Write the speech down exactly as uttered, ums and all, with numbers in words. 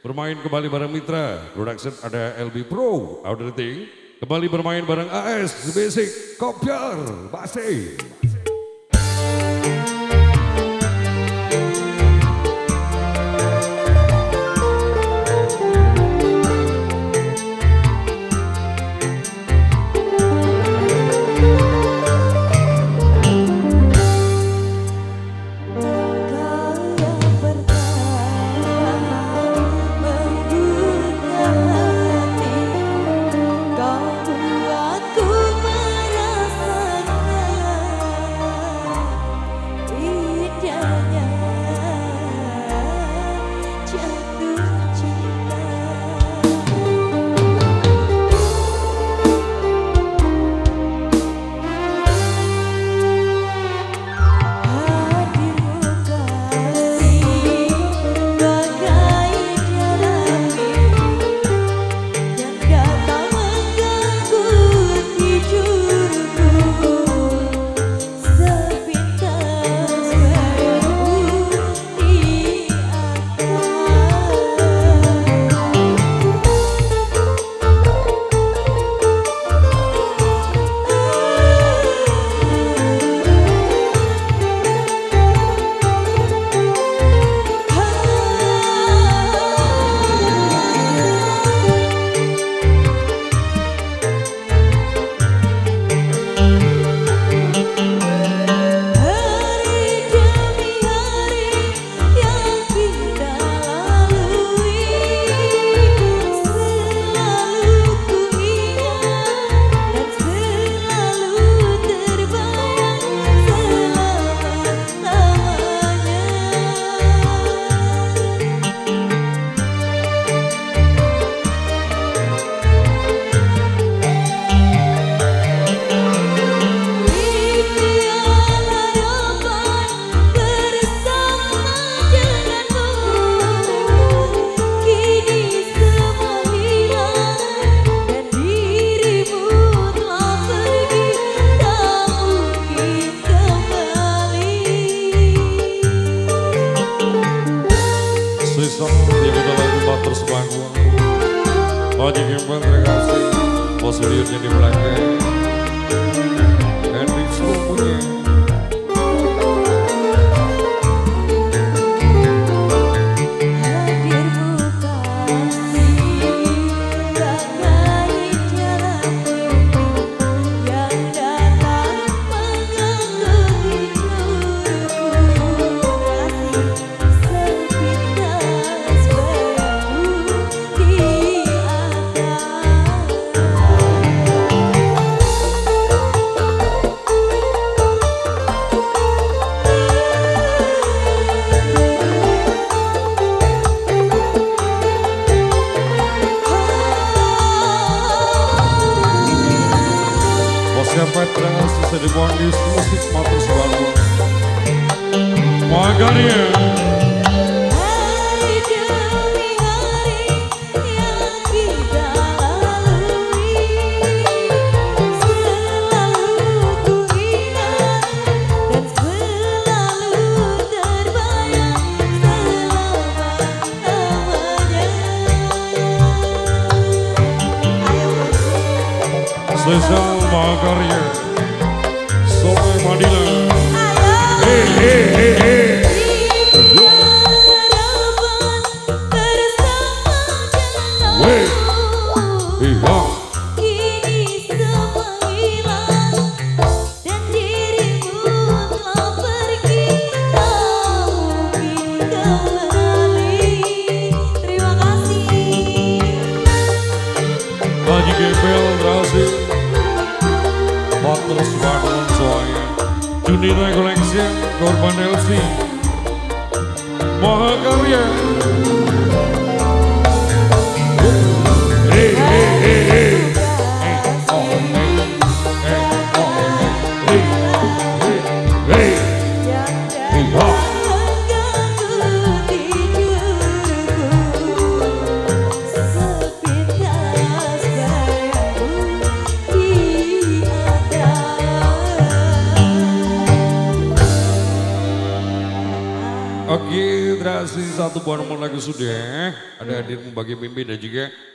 bermain kembali bareng Mitra, production ada L B Pro, auditing, kembali bermain bareng A S, Basic, Kopiar, Basi. Haji Kembal, terima kasih. Bos Williamnya di belakang. Henry seluruhnya. Di Bondis musik motor sebaru Bagai. Hari demi hari yang kita lalui, selalu ku ingat dan selalu terbayang selama-lamanya. Spesial Bagai Soalnya Madila. Hei hei hei hei. Weh, iya. Kini semua hilang dan dirimu telah pergi, tak mungkin kembali. Terima kasih. Haji Kembal berhasil. Motor sebaru soalnya. Junita Collection, Korban L C Mahakarya. Hei hei hei hei. satu buah nomor lagu sudah. Ada hadirmu bagi mimpi dan juga